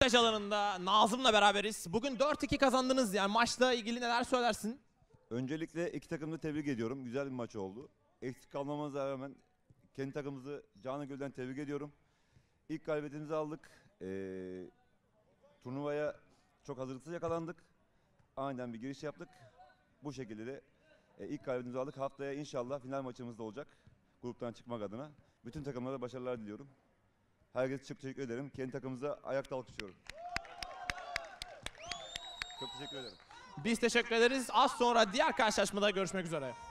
Blokaj alanında Nazım'la beraberiz. Bugün 4-2 kazandınız. Yani maçla ilgili neler söylersin? Öncelikle iki takımı da tebrik ediyorum. Güzel bir maç oldu. Eksik kalmamıza rağmen kendi takımımızı canı gölden tebrik ediyorum. İlk galibiyetimizi aldık. Turnuvaya çok hazırlıksız yakalandık. Aniden bir giriş yaptık. Bu şekilde de ilk galibiyetimizi aldık. Haftaya inşallah final maçımız da olacak. Gruptan çıkmak adına. Bütün takımlara başarılar diliyorum. Herkese çok teşekkür ederim. Kendi takımımıza ayakta alkışlıyorum. Çok teşekkür ederim. Biz teşekkür ederiz. Az sonra diğer karşılaşmada görüşmek üzere.